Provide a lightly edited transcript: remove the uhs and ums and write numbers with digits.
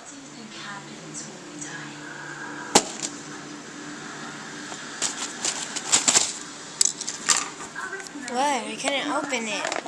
do you think happens when we die? What? I couldn't open it.